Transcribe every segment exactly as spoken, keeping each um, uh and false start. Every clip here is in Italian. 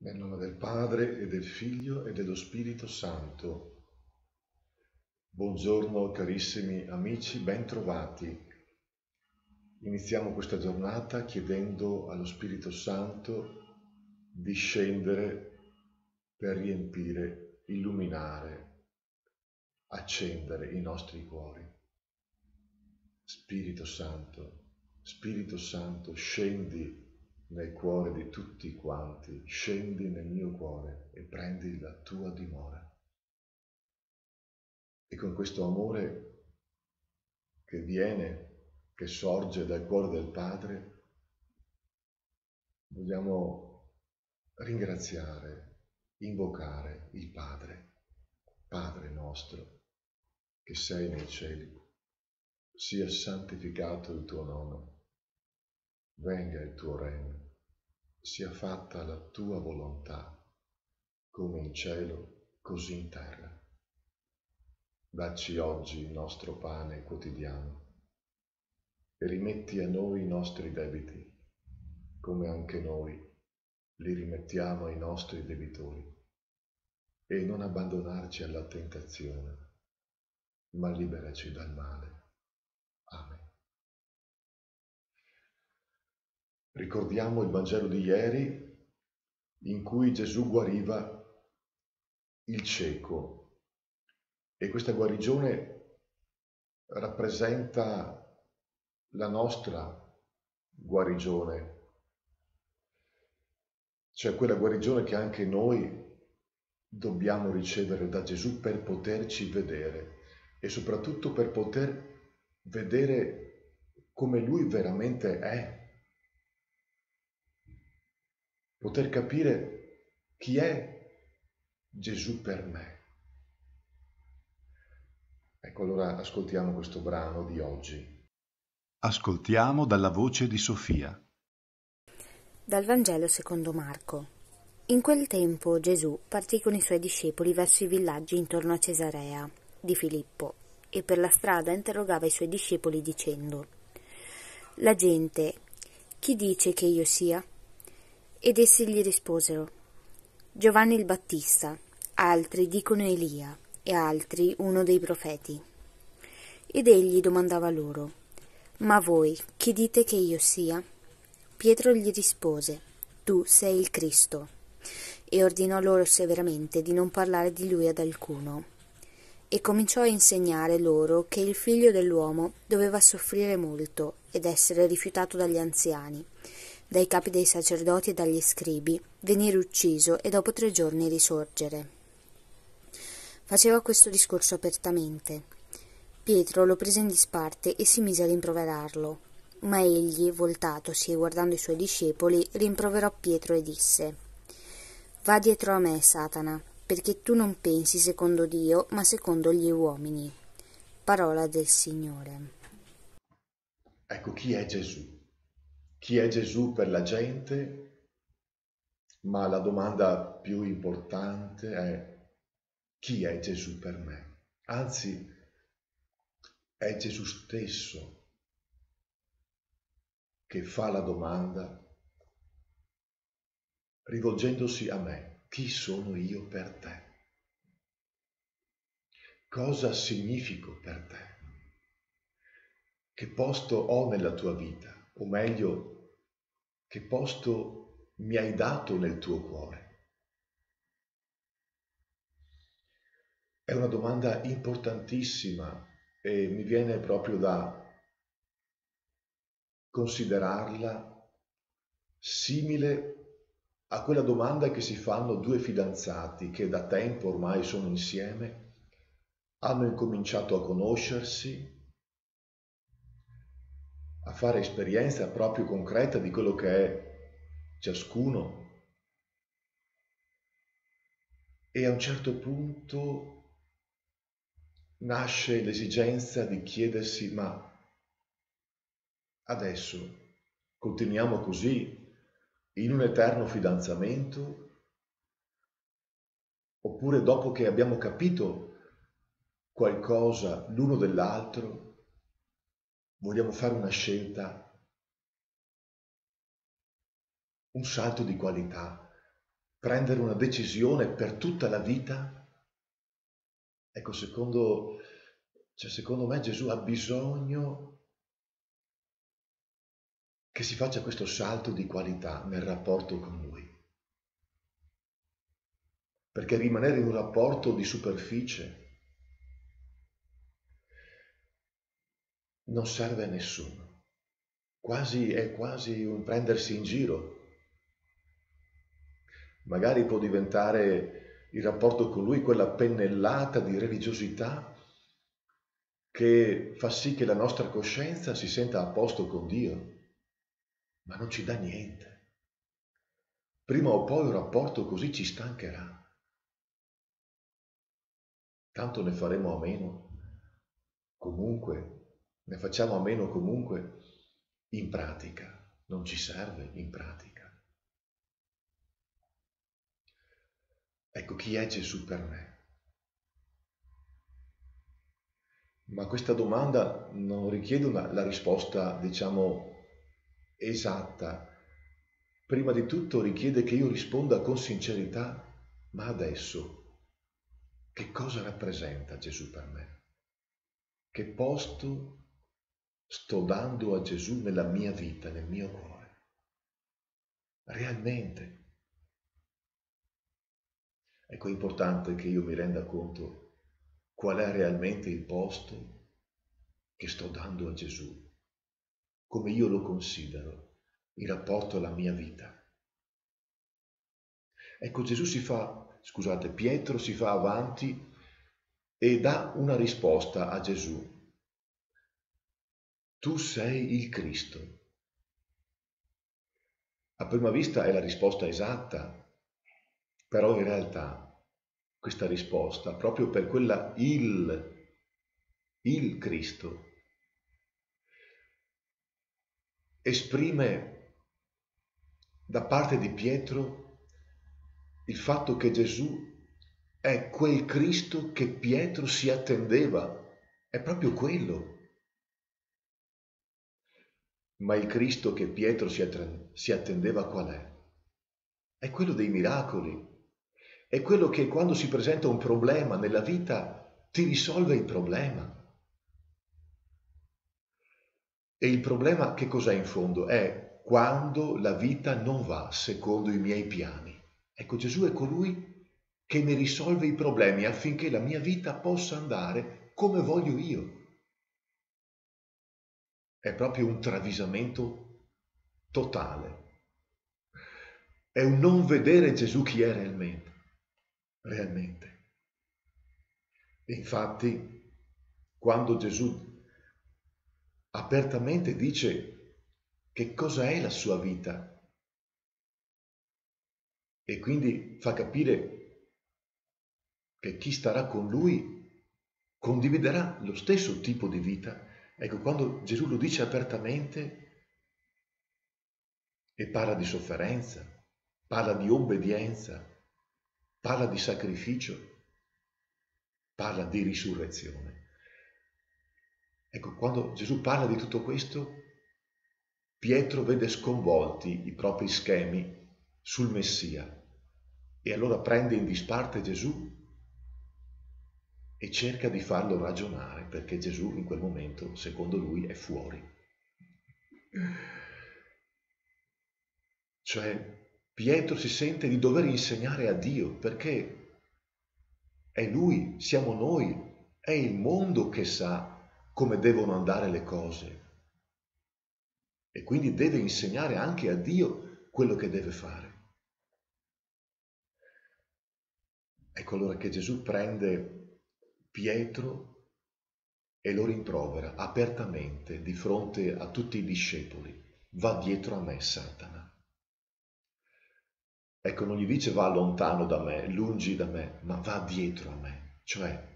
Nel nome del Padre e del Figlio e dello Spirito Santo. Buongiorno carissimi amici, ben trovati. Iniziamo questa giornata chiedendo allo Spirito Santo di scendere per riempire, illuminare, accendere i nostri cuori. Spirito Santo, Spirito Santo, scendi nel cuore di tutti quanti, scendi nel mio cuore e prendi la tua dimora. E con questo amore che viene, che sorge dal cuore del Padre, vogliamo ringraziare, invocare il Padre. Padre nostro, che sei nei cieli, sia santificato il tuo nome, venga il tuo regno, sia fatta la tua volontà, come in cielo, così in terra. Dacci oggi il nostro pane quotidiano e rimetti a noi i nostri debiti, come anche noi li rimettiamo ai nostri debitori. E non abbandonarci alla tentazione, ma liberaci dal male. Amen. Ricordiamo il Vangelo di ieri, in cui Gesù guariva il cieco, e questa guarigione rappresenta la nostra guarigione, cioè quella guarigione che anche noi dobbiamo ricevere da Gesù per poterci vedere e soprattutto per poter vedere come Lui veramente è, poter capire chi è Gesù per me. Ecco, allora ascoltiamo questo brano di oggi. Ascoltiamo dalla voce di Sofia. Dal Vangelo secondo Marco. In quel tempo Gesù partì con i suoi discepoli verso i villaggi intorno a Cesarea di Filippo e per la strada interrogava i suoi discepoli dicendo: «La gente, chi dice che io sia?» Ed essi gli risposero: «Giovanni il Battista, altri dicono Elia e altri uno dei profeti». Ed egli domandava loro: «Ma voi chi dite che io sia?» Pietro gli rispose: «Tu sei il Cristo». E ordinò loro severamente di non parlare di lui ad alcuno. E cominciò a insegnare loro che il figlio dell'uomo doveva soffrire molto ed essere rifiutato dagli anziani, dai capi dei sacerdoti e dagli scribi, venire ucciso e dopo tre giorni risorgere. Faceva questo discorso apertamente. Pietro lo prese in disparte e si mise a rimproverarlo. Ma egli, voltatosi e guardando i suoi discepoli, rimproverò Pietro e disse: «Va dietro a me, Satana, perché tu non pensi secondo Dio, ma secondo gli uomini». Parola del Signore. Ecco chi è Gesù. Chi è Gesù per la gente? Ma la domanda più importante è: chi è Gesù per me? Anzi, è Gesù stesso che fa la domanda rivolgendosi a me: chi sono io per te? Cosa significo per te? Che posto ho nella tua vita? O meglio, che posto mi hai dato nel tuo cuore? È una domanda importantissima e mi viene proprio da considerarla simile a quella domanda che si fanno due fidanzati che da tempo ormai sono insieme, hanno incominciato a conoscersi, a fare esperienza proprio concreta di quello che è ciascuno, e a un certo punto nasce l'esigenza di chiedersi: ma adesso continuiamo così in un eterno fidanzamento? Oppure dopo che abbiamo capito qualcosa l'uno dell'altro, vogliamo fare una scelta, un salto di qualità prendere una decisione per tutta la vita? Ecco, secondo, cioè, secondo me Gesù ha bisogno che si faccia questo salto di qualità nel rapporto con Lui. Perché rimanere in un rapporto di superficie non serve a nessuno. Quasi, è quasi un prendersi in giro. Magari può diventare il rapporto con Lui quella pennellata di religiosità che fa sì che la nostra coscienza si senta a posto con Dio, ma non ci dà niente. Prima o poi un rapporto così ci stancherà. Tanto ne faremo a meno, comunque, ne facciamo a meno comunque in pratica, non ci serve in pratica. Ecco, chi è Gesù per me? Ma questa domanda non richiede una, la risposta, diciamo, esatta. Prima di tutto richiede che io risponda con sincerità, ma adesso, che cosa rappresenta Gesù per me? Che posto sto dando a Gesù nella mia vita, nel mio cuore? Realmente. Ecco, è importante che io mi renda conto qual è realmente il posto che sto dando a Gesù, come io lo considero in rapporto alla mia vita. Ecco, Gesù si fa, scusate, Pietro si fa avanti e dà una risposta a Gesù. Tu sei il Cristo. A prima vista è la risposta esatta, però in realtà questa risposta, proprio per quella il, il Cristo, esprime da parte di Pietro il fatto che Gesù è quel Cristo che Pietro si attendeva, è proprio quello. Ma il Cristo che Pietro si attendeva qual è? È quello dei miracoli, è quello che quando si presenta un problema nella vita ti risolve il problema. E il problema che cos'è in fondo? È quando la vita non va secondo i miei piani. Ecco, Gesù è colui che mi risolve i problemi affinché la mia vita possa andare come voglio io. È proprio un travisamento totale. È un non vedere Gesù chi è realmente. Realmente. E infatti, quando Gesù apertamente dice che cosa è la sua vita e quindi fa capire che chi starà con lui condividerà lo stesso tipo di vita. Ecco, quando Gesù lo dice apertamente e parla di sofferenza, parla di obbedienza, parla di sacrificio, parla di risurrezione. Ecco, quando Gesù parla di tutto questo, Pietro vede sconvolti i propri schemi sul Messia e allora prende in disparte Gesù e cerca di farlo ragionare, perché Gesù in quel momento, secondo lui, è fuori. Cioè, Pietro si sente di dover insegnare a Dio, perché è lui, siamo noi, è il mondo che sa come devono andare le cose. E quindi deve insegnare anche a Dio quello che deve fare. Ecco allora che Gesù prende Pietro e lo rimprovera apertamente di fronte a tutti i discepoli. Va dietro a me, Satana. Ecco, non gli dice va lontano da me, lungi da me, ma va dietro a me. Cioè,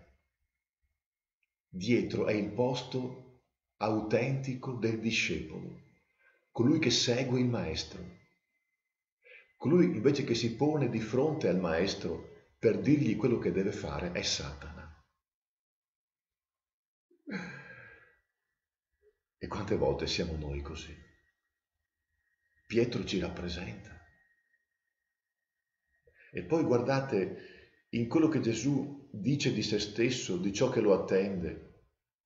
dietro è il posto autentico del discepolo, colui che segue il maestro, colui invece che si pone di fronte al maestro per dirgli quello che deve fare è Satana. E quante volte siamo noi così? Pietro ci rappresenta. E poi guardate in quello che Gesù dice di se stesso, di ciò che lo attende.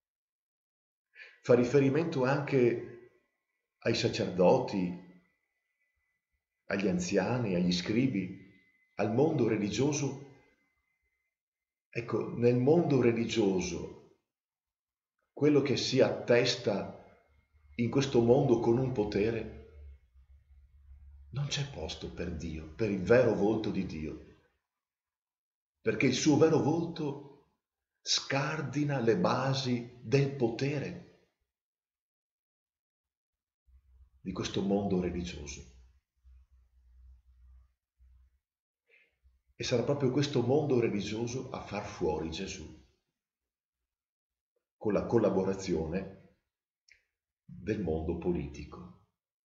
Fa riferimento anche ai sacerdoti, agli anziani, agli scribi, al mondo religioso. Ecco, nel mondo religioso, quello che si attesta in questo mondo con un potere, non c'è posto per Dio, per il vero volto di Dio, perché il suo vero volto scardina le basi del potere di questo mondo religioso. E sarà proprio questo mondo religioso a far fuori Gesù, con la collaborazione del mondo politico.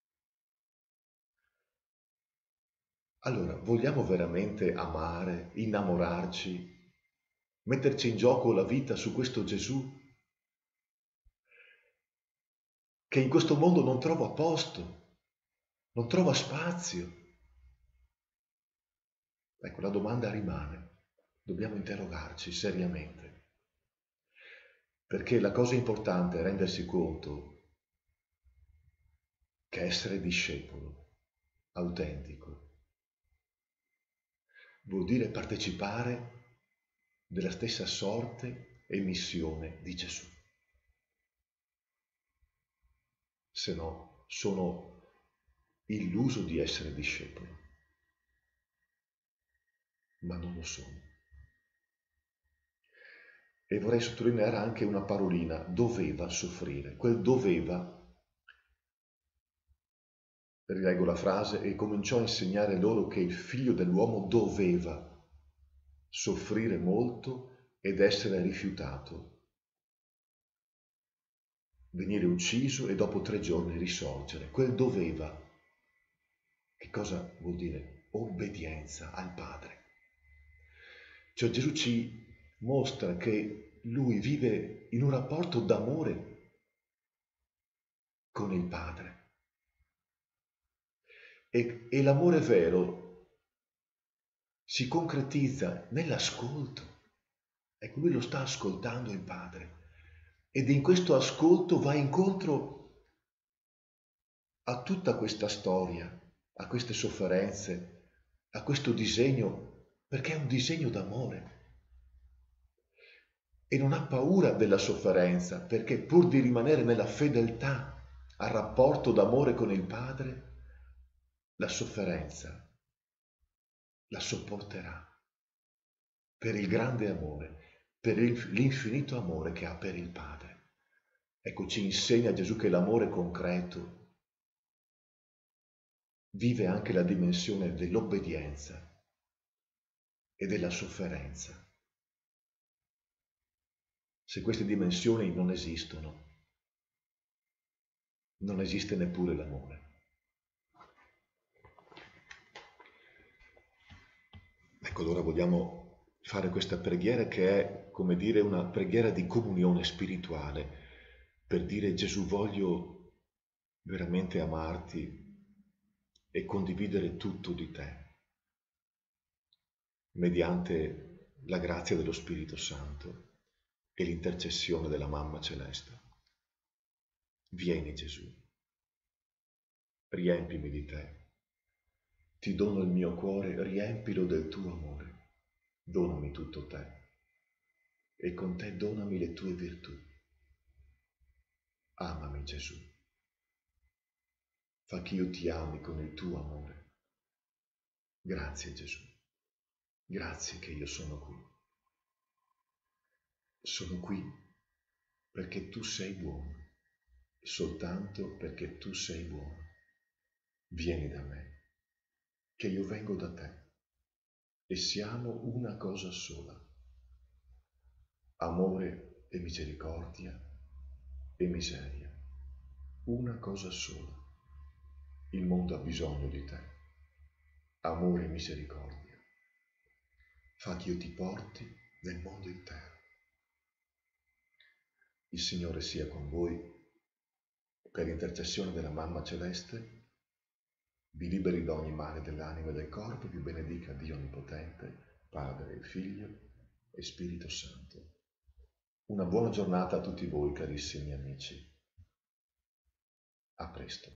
Allora, vogliamo veramente amare, innamorarci, metterci in gioco la vita su questo Gesù che in questo mondo non trova posto, non trova spazio? Ecco, la domanda rimane, dobbiamo interrogarci seriamente, perché la cosa importante è rendersi conto che essere discepolo autentico vuol dire partecipare della stessa sorte e missione di Gesù. Se no, sono illuso di essere discepolo, ma non lo sono. E vorrei sottolineare anche una parolina, doveva soffrire. Quel doveva, rileggo la frase, e cominciò a insegnare loro che il figlio dell'uomo doveva soffrire molto ed essere rifiutato, venire ucciso e dopo tre giorni risorgere. Quel doveva, che cosa vuol dire? Obbedienza al Padre. Cioè Gesù ci mostra che lui vive in un rapporto d'amore con il Padre. E, e l'amore vero si concretizza nell'ascolto. Ecco, lui lo sta ascoltando il Padre. Ed in questo ascolto va incontro a tutta questa storia, a queste sofferenze, a questo disegno, perché è un disegno d'amore. E non ha paura della sofferenza, perché pur di rimanere nella fedeltà al rapporto d'amore con il Padre, la sofferenza la sopporterà per il grande amore, per l'infinito amore che ha per il Padre. Ecco, ci insegna Gesù che l'amore concreto vive anche la dimensione dell'obbedienza e della sofferenza. Se queste dimensioni non esistono, non esiste neppure l'amore. Ecco, allora vogliamo fare questa preghiera che è, come dire, una preghiera di comunione spirituale, per dire: Gesù, voglio veramente amarti e condividere tutto di te, mediante la grazia dello Spirito Santo e l'intercessione della Mamma Celeste. Vieni Gesù, riempimi di te. Ti dono il mio cuore, riempilo del tuo amore. Donami tutto te e con te donami le tue virtù. Amami Gesù. Fa che io ti ami con il tuo amore. Grazie Gesù. Grazie che io sono qui. Sono qui perché tu sei buono, soltanto perché tu sei buono. Vieni da me, che io vengo da te, e siamo una cosa sola. Amore e misericordia e miseria, una cosa sola. Il mondo ha bisogno di te. Amore e misericordia. Fa che io ti porti nel mondo intero. Il Signore sia con voi, per intercessione della Mamma Celeste. vi liberi da ogni male dell'anima e del corpo, e vi benedica Dio Onnipotente, Padre, Figlio e Spirito Santo. Una buona giornata a tutti voi, carissimi amici. A presto.